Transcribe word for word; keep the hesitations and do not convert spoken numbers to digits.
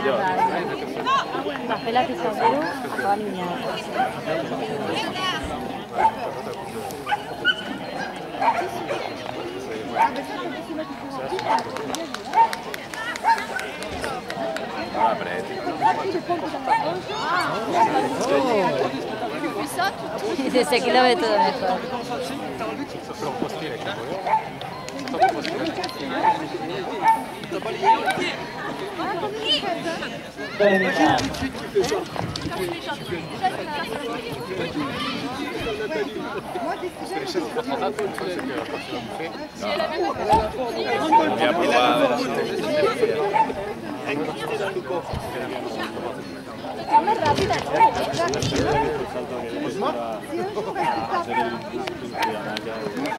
Papelak izan gero, acaban niña. Dice que lo ve todo mejor. Más rápida, ¿no?